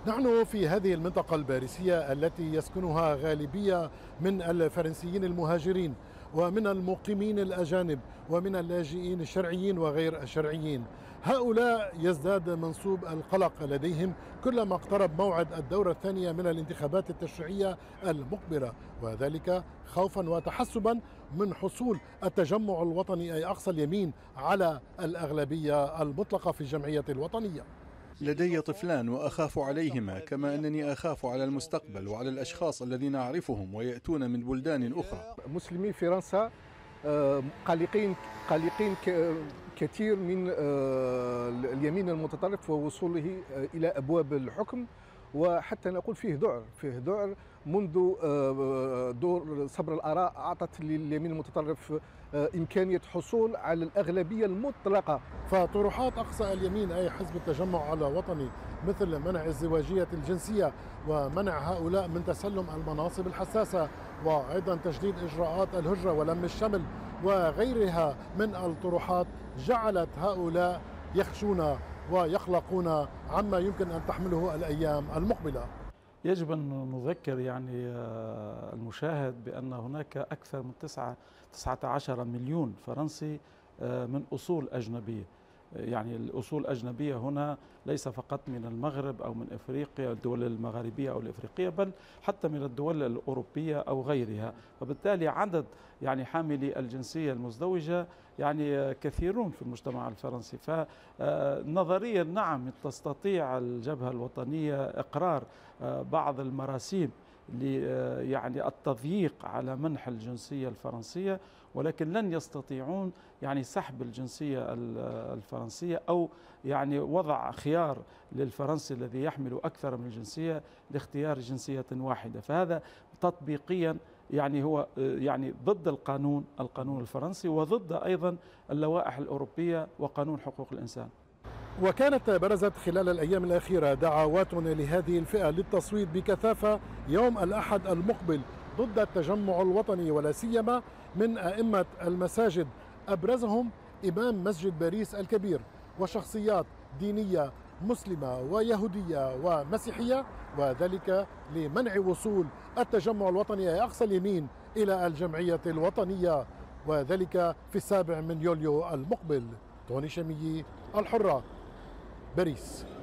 نحن في هذه المنطقة الباريسية التي يسكنها غالبية من الفرنسيين المهاجرين ومن المقيمين الأجانب ومن اللاجئين الشرعيين وغير الشرعيين. هؤلاء يزداد منسوب القلق لديهم كلما اقترب موعد الدورة الثانية من الانتخابات التشريعية المقبلة، وذلك خوفا وتحسبا من حصول التجمع الوطني أي أقصى اليمين على الأغلبية المطلقة في الجمعية الوطنية. لدي طفلان وأخاف عليهما، كما أنني أخاف على المستقبل وعلى الأشخاص الذين أعرفهم ويأتون من بلدان أخرى. مسلمي فرنسا قلقين كثير من اليمين المتطرف ووصوله إلى أبواب الحكم، وحتى نقول فيه ذعر منذ دور صبر الآراء أعطت لليمين المتطرف إمكانية حصول على الأغلبية المطلقة. فطروحات أقصى اليمين أي حزب التجمع الوطني مثل منع الزواجية الجنسية ومنع هؤلاء من تسلم المناصب الحساسة وأيضا تجديد إجراءات الهجرة ولم الشمل وغيرها من الطروحات جعلت هؤلاء يخشون ويقلقون عما يمكن أن تحمله الأيام المقبلة. يجب أن نذكر المشاهد بأن هناك أكثر من 19 مليون فرنسي من أصول أجنبية. يعني الأصول الأجنبية هنا ليس فقط من المغرب أو من إفريقيا الدول المغاربية أو الإفريقية، بل حتى من الدول الأوروبية أو غيرها. فبالتالي عدد حاملي الجنسية المزدوجة كثيرون في المجتمع الفرنسي. فنظريا نعم تستطيع الجبهة الوطنية إقرار بعض المراسيم التضييق على منح الجنسية الفرنسية، ولكن لن يستطيعون سحب الجنسية الفرنسية أو وضع خيار للفرنسي الذي يحمل أكثر من جنسية لاختيار جنسية واحدة. فهذا تطبيقيا هو ضد القانون الفرنسي وضد أيضا اللوائح الأوروبية وقانون حقوق الإنسان. وكانت برزت خلال الأيام الأخيرة دعوات لهذه الفئة للتصويت بكثافة يوم الأحد المقبل ضد التجمع الوطني، ولا سيما من أئمة المساجد أبرزهم إمام مسجد باريس الكبير وشخصيات دينية مسلمة ويهودية ومسيحية، وذلك لمنع وصول التجمع الوطني أي أقصى اليمين إلى الجمعية الوطنية، وذلك في 7 يوليو المقبل. توني شامي، الحرة، باريس.